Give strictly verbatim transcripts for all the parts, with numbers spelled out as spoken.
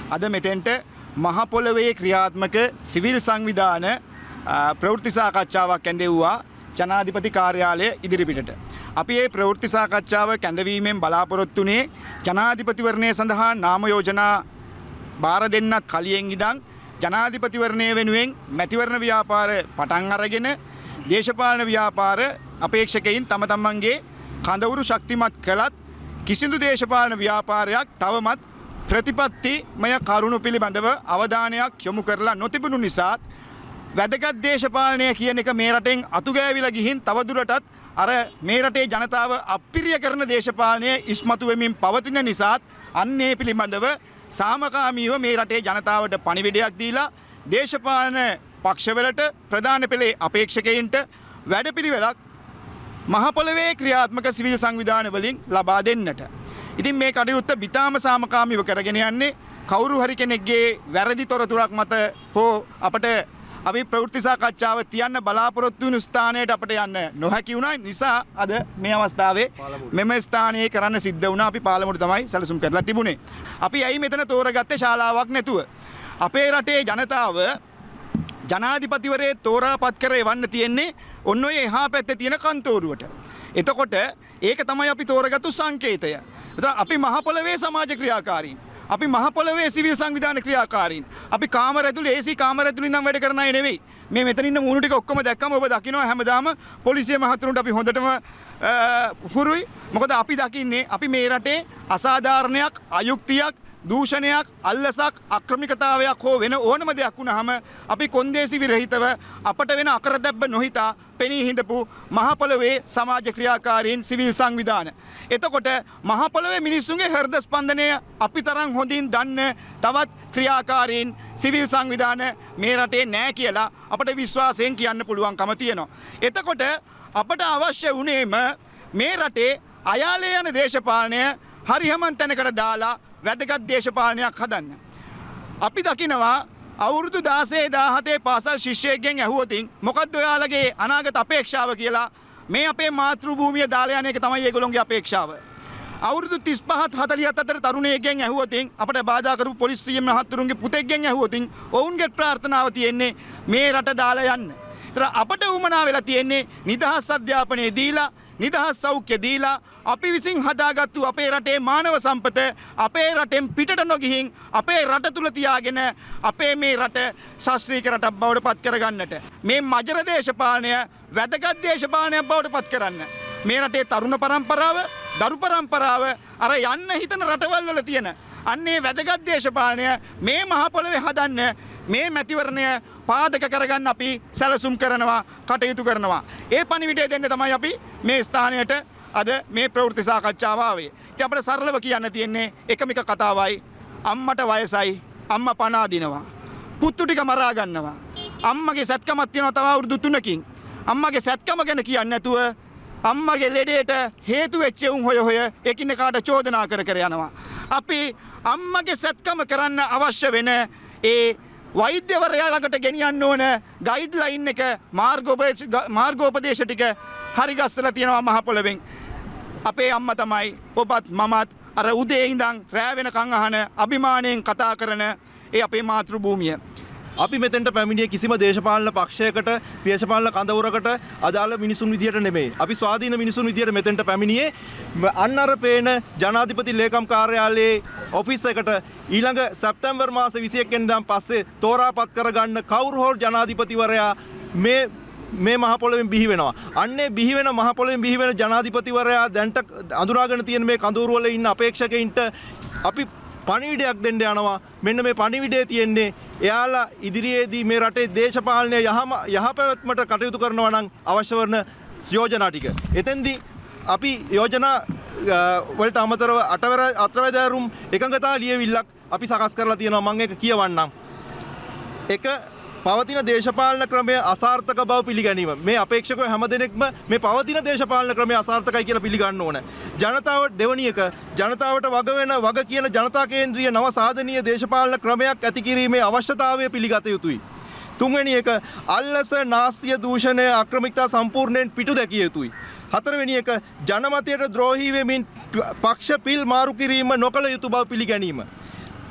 අද මෙතෙන්ට මහ පොළොවේ ක්‍රියාත්මක සිවිල් සංවිධාන ප්‍රවෘත්ති සාකච්ඡාවක් කැඳෙව්වා ජනාධිපති කාර්යාලය ඉදිරිපිටට. අපි මේ ප්‍රවෘත්ති සාකච්ඡාව කැඳවීමෙන් බලාපොරොත්තු වුණේ ජනාධිපතිවරණය සඳහා නාම යෝජනා බාර දෙන්නත් කලියෙන් ඉඳන් ජනාධිපතිවරණය වෙනුවෙන් මැතිවරණ ව්‍යාපාර පටන් අරගෙන දේශපාලන ව්‍යාපාර අපේක්ෂකයින් තම තමන්ගේ කඳවුරු ශක්තිමත් කළත් කිසිදු දේශපාලන ව්‍යාපාරයක් තවමත් ප්‍රතිපත්තිමය කරුණු පිළිබඳව අවධානයක් යොමු කරලා නොතිබුණු නිසාත් වැදගත් දේශපාලනය කියන එක මේ රටෙන් අතුගෑවිලා ගිහින් තවදුරටත් අර මේ රටේ ජනතාව අප්‍රිය කරන දේශපාලනය ඉස්මතු වෙමින් පවතින නිසාත් අන්නේ පිළිබඳව සාමකාමීව මේ රටේ ජනතාවට පණිවිඩයක් දීලා දේශපාලන පක්ෂවලට ප්‍රධාන පෙළේ අපේක්ෂකයින්ට වැඩපිළිවෙලක් මහ පොළොවේ ක්‍රියාත්මක සිවිල් සංවිධාන වලින් ලබා දෙන්නට. ඉතින් මේ කටයුත්ත බිතාම සාමකාමීව කරගෙන යන්නේ කවුරු හරි කෙනෙක්ගේ වැරදි තොරතුරක් මත හෝ අපට අපි ප්‍රවෘත්ති සාකච්ඡාව තියන්න බලාපොරොත්තු වුණු ස්ථානයට අපට යන්න නොහැකි වුණා නිසා අද මේ අවස්ථාවේ මෙම ස්ථානයේ කරන්න සිද්ධ වුණා. අපි පාලමුවට තමයි සැලසුම් කරලා තිබුණේ. අපි ඇයි මෙතන තෝරගත්තේ ශාලාවක් නැතුව? අපේ රටේ ජනතාව ජනාධිපතිවරේ තෝරාපත් කර එවන්න තියෙන්නේ ඔන්න ඔය එහා පැත්තේ තියෙන කන්තෝරුවට. එතකොට ඒක තමයි අපි තෝරගත්තු සංකේතය. එතකොට අපි මහ පොළොවේ සමාජ ක්‍රියාකාරීන්, අපි මහ පොළොවේ සිවිල් සංවිධාන ක්‍රියාකාරීන්, අපි කාමර ඇතුළේ ඒසී කාමර ඇතුළේ ඉඳන් වැඩ කරන අය නෙවෙයි. මේ මෙතන ඉන්න මූණු ටික ඔක්කොම දැක්කම ඔබ දකිනවා හැමදාම පොලිසිය මහතුරුන්ට අපි හොඳටම හුරුයි. මොකද අපි දකින්නේ අපි මේ රටේ අසාධාරණයක්, අයුක්තියක්, දූෂණයක්, අල්ලසක්, අක්‍රමිකතාවයක් හෝ වෙන ඕනම දෙයක් වුණාම අපි කොන්දේසි විරහිතව අපට වෙන අකරදැබ්බ නොහිතා පෙනී හිඳපු මහ පොළොවේ සමාජ ක්‍රියාකාරීන් සිවිල් සංවිධාන. එතකොට මහ පොළොවේ මිනිස්සුන්ගේ හෘද ස්පන්දනය අපි තරම් හොඳින් දන්න තවත් ක්‍රියාකාරීන් සිවිල් සංවිධාන මේ රටේ නැහැ කියලා අපට විශ්වාසයෙන් කියන්න පුළුවන්කම තියෙනවා. එතකොට අපට අවශ්‍ය වුණේම මේ රටේ අයාලේ යන දේශපාලනය හරියමන් තැනකට දාලා වැදගත් දේශපාලනයක් හදන්න. අපි දකිනවා අවුරුදු දාහේ දාහතේ පාසල් ශිෂ්‍යයෙක්ගෙන් ඇහුවොතින් මොකක්ද ඔයාලගේ අනාගත අපේක්ෂාව කියලා මේ අපේ මාතෘ භූමිය දාලා යන එක තමයි ඒගොල්ලෝගේ අපේක්ෂාව. අවුරුදු තිස් පහත් හතලිහත් අතර තරුණයෙක්ගෙන් ඇහුවොතින් අපට බාධා කරපු පොලිසිය මහතුරුන්ගේ පුතෙක්ගෙන් ඇහුවොතින් ඔවුන්ගේ ප්‍රාර්ථනාව තියෙන්නේ මේ රට දාලා යන්න. ඒතර අපට උමනා වෙලා තියෙන්නේ නිදහස් අධ්‍යාපනය දීලා, නිදහස් සෞඛ්‍ය දීලා අපි විසින් හදාගත්තු අපේ රටේ මානව සම්පත අපේ රටෙන් පිටට නොගිහින් අපේ රට තුල තියාගෙන අපේ මේ රට ශාස්ත්‍රීය රටක් බවට පත් කරගන්නට මේ මජර දේශපාලනය වැදගත් දේශපාලනයක් බවට පත් කරන්න මේ රටේ තරුණ පරම්පරාව, දරු පරම්පරාව අර යන්න හිතන රටවල් වල තියෙන අන්නේ වැදගත් දේශපාලනය මේ මහ පොළොවේ හදන්න මේ මැතිවරණය පාදක කරගන්න අපි සැලසුම් කරනවා, කටයුතු කරනවා. ඒ පණිවිඩය දෙන්න තමයි අපි මේ ස්ථානයට අද මේ ප්‍රවෘත්ති සාකච්ඡාව ආවේ. ඉතින් අපිට සරලව කියන්න තියෙන්නේ එකම එක කතාවයි. අම්මට වයසයි, අම්මා පණ අදිනවා. පුතු ටික මරා ගන්නවා. අම්මගේ සැත්කමක් තියෙනවා තව අවුරුදු තුනකින්. අම්මගේ සැත්කම ගැන කියන්නේ නැතුව අම්මගේ ලෙඩේට හේතු වෙච්ච උන් හොය හොය එකිනෙකාට චෝදනා කර කර යනවා. අපි අම්මගේ සැත්කම කරන්න අවශ්‍ය වෙන ඒ වෛද්‍යවරයා ළඟට ගෙනියන්න ඕන ගයිඩ්ලයින් එක, මාර්ගෝපදේශ ටික හරි ගස්සලා තියෙනවා මහ පොළොවෙන්. අපේ අම්මා තමයි ඔබත් මමත් අර උදේ ඉඳන් රෑ වෙනකන් අහන අභිමාණයෙන් කතා කරන ඒ අපේ මාතෘ භූමිය. අපි මෙතෙන්ට පැමිණියේ කිසිම දේශපාලන පක්ෂයකට, දේශපාලන කඳවුරකට අදාළ මිනිසුන් විදියට නෙමෙයි. අපි ස්වාධීන මිනිසුන් විදියට මෙතෙන්ට පැමිණියේ අන්න අර පේන ජනාධිපති ලේකම් කාර්යාලයේ ඔෆිස් එකට ඊළඟ සැප්තැම්බර් මාස විසිඑක වෙනිදාන් පස්සේ තෝරාපත් කරගන්න කවුරු හෝ ජනාධිපතිවරයා මේ මේ මහ පොළොවෙන් බිහි වෙනවා. අන්නේ බිහි වෙන මහ පොළොවෙන් බිහි වෙන ජනාධිපතිවරයා දැන්ට අඳුරාගෙන තියෙන මේ කඳවුරු වල ඉන්න අපේක්ෂකයින්ට අපි පණිවිඩයක් දෙන්න යනවා. මෙන්න මේ පණිවිඩය තියෙන්නේ එයාලා ඉදිරියේදී මේ රටේ දේශපාලනය යහම යහපැවැත්මට කටයුතු කරනවා නම් අවශ්‍ය වන යෝජනා ටික. එතෙන්දී අපි යෝජනා වලට අමතරව අටවර අත්වැදෑරුම් එකඟතා ලියවිල්ලක් අපි සකස් කරලා තියෙනවා. මම ඒක කියවන්නම්. එක පවතින දේශපාලන ක්‍රමය අසාර්ථක බව පිළිගැනීම. මේ අපේක්ෂකයෝ හැමදෙනෙක්ම මේ පවතින දේශපාලන ක්‍රමය අසාර්ථකයි කියලා පිළිගන්න ඕන. ජනතාව දෙවනි එක ජනතාවට වග වෙන වග කියන ජනතා කේන්ද්‍රීය නව සාධනීය දේශපාලන ක්‍රමයක් ඇති කිරීමේ අවශ්‍යතාවය පිළිගත යුතුයි. තුන්වෙනි එක අල්ලස, නාස්තිය, දූෂණය, අක්‍රමිකතා සම්පූර්ණයෙන් පිටු දැකිය යුතුයි. හතරවෙනි එක ජනමතයට ද්‍රෝහී වෙමින් පක්ෂ පිල් මාරු කිරීම නොකළ යුතු බව පිළිගැනීම.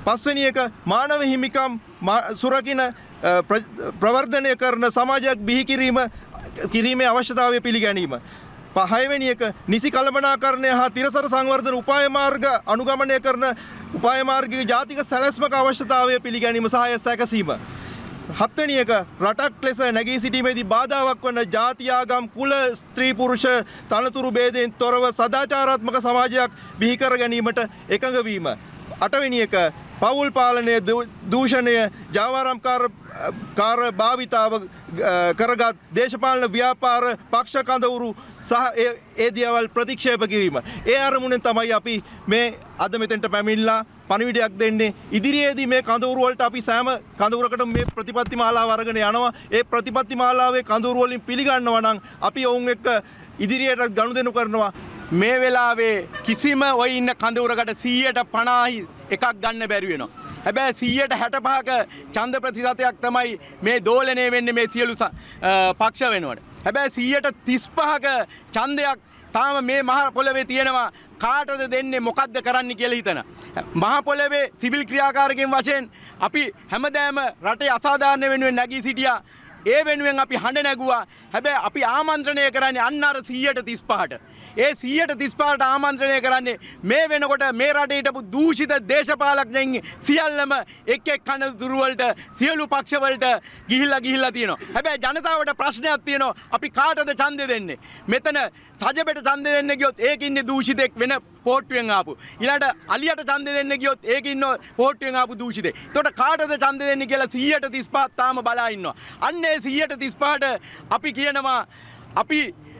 පස්වෙනි එක මානව හිමිකම් සුරකින ප්‍රවර්ධනය කරන සමාජයක් බිහි කිරීම කිරීමේ අවශ්‍යතාවය පිළිගැනීම. පහවෙනි එක නිසි කළමනාකරණය හා තිරසර සංවර්ධන උපාය මාර්ග අනුගමනය කරන උපාය මාර්ගික ජාතික සැලැස්මක අවශ්‍යතාවය පිළිගැනීම සහාය සැකසීම. හත්වෙනි එක රටක් ලෙස නැගී සිටීමේදී බාධාවක් වන ජාති ආගම් කුල ස්ත්‍රී පුරුෂ තනතුරු භේදයෙන් තොරව සදාචාරාත්මක සමාජයක් බිහි කර ගැනීමට එකඟ වීම. අටවෙනි එක පවුල් පාලනය දූෂණය ජාවාරම්කාර කාර භාවිතාව කරගත් දේශපාලන ව්‍යාපාර පක්ෂ කඳවුරු සහ ඒ දියවල් ප්‍රතික්ෂේප කිරීම. ඒ අරමුණෙන් තමයි අපි මේ අද මෙතෙන්ට පැමිණලා පණිවිඩයක් දෙන්නේ. ඉදිරියේදී මේ කඳවුරු වලට අපි සෑම කඳවුරකටම මේ ප්‍රතිපත්ති මාලාව අරගෙන යනවා. ඒ ප්‍රතිපත්ති මාලාවේ කඳවුරු වලින් පිළිගන්නවා නම් අපි ඔවුන් එක්ක ඉදිරියට ගනුදෙනු කරනවා. මේ වෙලාවේ කිසිම ඔය ඉන්න කඳවුරකට සීයට පනහයි එකක් ගන්න බැරි වෙනවා. හැබැයි සීයට හැට පහක ඡන්ද ප්‍රතිශතයක් තමයි මේ දෝලනය වෙන්නේ මේ සියලු පක්ෂ වෙනවට. හැබැයි සීයට තිස් පහක ඡන්දයක් තාම මේ මහ පොළවේ තියෙනවා. කාටද දෙන්නේ මොකද්ද කරන්න කියලා හිතන. මහ පොළවේ සිවිල් ක්‍රියාකාරකයන් වශයෙන් අපි හැමදාම රටේ අසාධාරණ වෙනුවෙන් නැගී සිටියා. ඒ වෙනුවෙන් අපි හඬ නැගුවා. හැබැයි අපි ආමන්ත්‍රණය කරන්නේ අන්න අර සීයට තිස් පහට. ඒ සීයට තිස් පහට ආමන්ත්‍රණය කරන්නේ මේ වෙනකොට මේ රටේ හිටපු දූෂිත දේශපාලකයන් සියල්ලම එක් එක් කනතුරු වලට සියලු පක්ෂ වලට ගිහිල්ලා ගිහිල්ලා තියෙනවා. හැබැයි ජනතාවට ප්‍රශ්නයක් තියෙනවා. අපි කාටද ඡන්දෙ දෙන්නේ? මෙතන සජබෙට ඡන්දෙ දෙන්න ගියොත් ඒක ඉන්නේ දූෂිතෙක් වෙන පෝට්ටුවෙන් ආපු. ඊළඟට අලියට ඡන්දෙ දෙන්න ගියොත් ඒක ඉන්න පෝට්ටුවෙන් ආපු දූෂිතෙක්. එතකොට කාටද ඡන්දෙ දෙන්නේ කියලා සීයට තිස් පහ තාම බලා ඉන්නවා. අන්න ඒ සීයට තිස් පහට අපි කියනවා අපි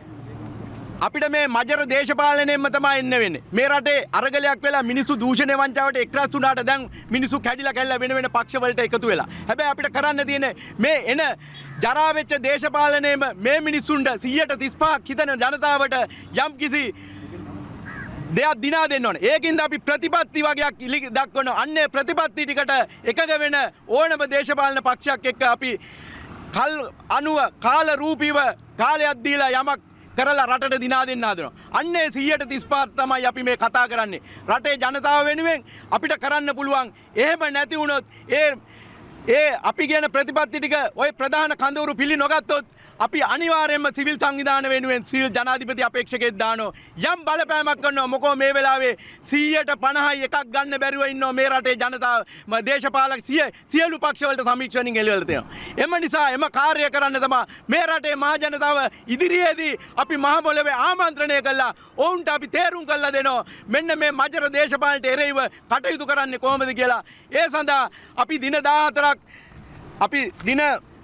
අපිට මේ මජර දේශපාලනයෙන්ම තමයි එන්න වෙන්නේ. මේ රටේ අරගලයක් වෙලා මිනිස්සු දූෂණය වංචාවට එක්රස් වුණාට දැන් මිනිස්සු කැඩිලා කැල්ලා වෙන වෙන පක්ෂ වලට එකතු වෙලා. හැබැයි අපිට කරන්න තියෙන්නේ මේ එන ජරා වෙච්ච දේශපාලනයේම මේ මිනිස්සුන්ට සීයට තිස් පහක් හිතන ජනතාවට යම් කිසි දෙයක් දිනා දෙන්න ඕනේ. ඒකින්ද අපි ප්‍රතිපත්ති වගේක් දක්වනවා. අන්නේ ප්‍රතිපත්ති ටිකට එකඟ වෙන ඕනම දේශපාලන පක්ෂයක් එක්ක අපි කල් අනුව කාල රූපීව කාලයක් දීලා යමක් කරලා රටට දිනා දෙන්න හදනවා. අන්නේ සීයට තිස් පහ තමයි අපි මේ කතා කරන්නේ. රටේ ජනතාව වෙනුවෙන් අපිට කරන්න පුළුවන්. එහෙම නැති වුණොත් ඒ ඒ අපි කියන ප්‍රතිපත්ති ටික ওই ප්‍රධාන කඳවුරු පිළි නොගත්තොත් අපි අනිවාර්යයෙන්ම සිවිල් සංවිධාන වෙනුවෙන් සිවිල් ජනාධිපති අපේක්ෂකයෙක් දානවා. යම් බලපෑමක් කරනවා. මොකෝ මේ වෙලාවේ සීයට පනහයි එකක් ගන්න බැරුව ඉන්නවා මේ රටේ ජනතාව. දේශපාලක සියලු පක්ෂ වලට සමීක්ෂණින් එළිවල තියෙනවා. එම නිසා එම කාර්ය කරන්න තමයි මේ රටේ මහ ජනතාව ඉදිරියේදී අපි මහ පොළවේ ආමන්ත්‍රණය කළා. ඔවුන්ට අපි තේරුම් කරලා දෙනවා. මෙන්න මේ මජර දේශපාලනට එරෙහිව කටයුතු කරන්නේ කොහොමද කියලා. ඒ සඳහා අපි දින දාහතරක් අපි දින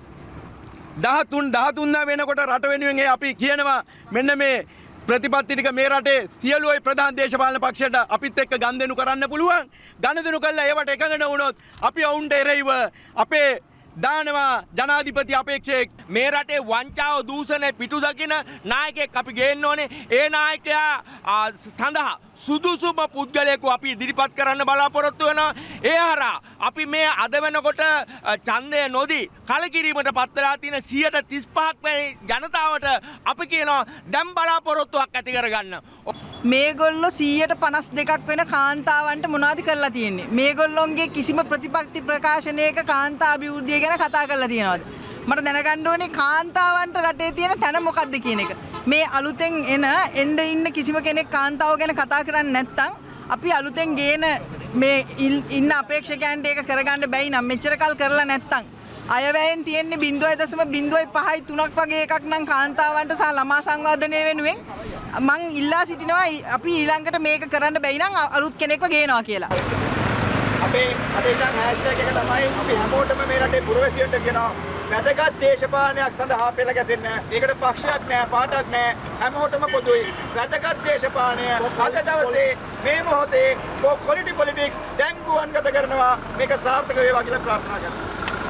දහතුන් දහතුන් වෙනකොට රට වෙනුවෙන් අපි කියනවා මෙන්න මේ ප්‍රතිපත්ති ටික මේ රටේ සියලු අය ප්‍රධාන දේශපාලන පක්ෂයට අපිත් එක්ක ගනුදෙනු කරන්න පුළුවන්. ගනුදෙනු කළා ඒවට එකඟ නොවුනොත් අපි ඔවුන්ට එරෙහිව අපේ දානවා ජනාධිපති අපේක්ෂකයෙක්. මේ රටේ වංචාව දූෂණය පිටු දකින නායකයෙක් අපි ගේන්න ඕනේ. ඒ නායකයා සඳහා සුදුසුම පුද්ගලයෙකු අපි ඉදිරිපත් කරන්න බලාපොරොත්තු වෙනවා. ඒ හරහා අපි මේ අද වෙනකොට ඡන්දය නොදී කලකිරීමට පත් වෙලා තියෙන සීයට තිස් පහක් වැනි ජනතාවට අපි කියනවා දැන් බලාපොරොත්තුවක් ඇති කරගන්න. මේගොල්ලෝ සීයට පනස් දෙකක් වෙන කාන්තාවන්ට මොනවද කරලා තියෙන්නේ? මේගොල්ලොන්ගේ කිසිම ප්‍රතිපත්ති ප්‍රකාශනයක කාන්තා අභිවෘද්ධිය ගැන කතා කරලා තියෙනවද? මට දැනගන්න ඕනේ කාන්තාවන්ට රටේ තියෙන තැන මොකක්ද කියන එක. මේ අලුතෙන් එන එන්න ඉන්න කිසිම කෙනෙක් කාන්තාව ගැන කතා කරන්නේ නැත්නම් අපි අලුතෙන් ගේන මේ ඉන්න අපේක්ෂකයන්ට ඒක කරගන්න බැයි නම් මෙච්චර කල් කරලා නැත්නම් අයවැයෙන් තියෙන්නේ බිංදුවයි දශම බිංදුවයි පහයි තුනක් වගේ එකක් නම් කාන්තාවන්ට සහ ළමා සංවර්ධනය වෙනුවෙන් මං ඉල්ලා සිටිනවා අපි ඊළඟට මේක කරන්න බැයි නම් අලුත් කෙනෙක්ව ගේනවා කියලා. අපේ අපේ දැන් හෑෂ්ටැග් එක තමයි අපි හැමෝටම මේ රටේ පුරවැසියන්ට කියනවා වැදගත් දේශපාලනයක් සඳහා පෙළ ගැසෙන්න. ඒකට පක්ෂයක් නැහැ, පාටක් නැහැ. හැමෝටම පොදුයි. වැදගත් දේශපාලනය අද දවසේ මේ මොහොතේ quality politics දැන් ගුවන්ගත කරනවා. මේක සාර්ථක වේවා කියලා ප්‍රාර්ථනා කරනවා.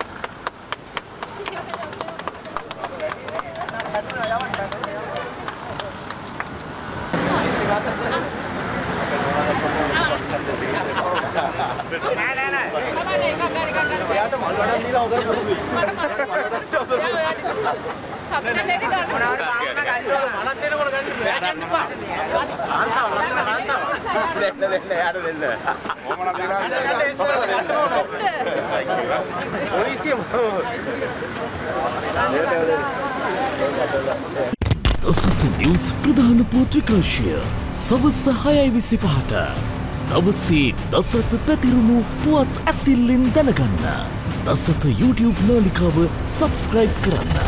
නෑ නෑ නෑ. එයාට මල් වඩන් දීලා හොදට පුරුදුයි. මල් වඩන් දීලා හොදට සබ්ජෙක්ට් එක ගන්න. මොනවාට පාන්න ගන්න. මලක් දෙනකොට ගන්න. වැටෙන්න එපා. ආන්තා ආන්තා ආන්තා. දෙන්න දෙන්න යාට දෙන්න. දසත නිවුස් ප්‍රධාන පුවත් විකාශය සවස හයයි විසිපහට දවසේ දසත පැතිරුණු පුවත් ඇසිල්ලෙන් දැනගන්න. දසත YouTube නාලිකාව සබස්ක්‍රයිබ් කරන්න.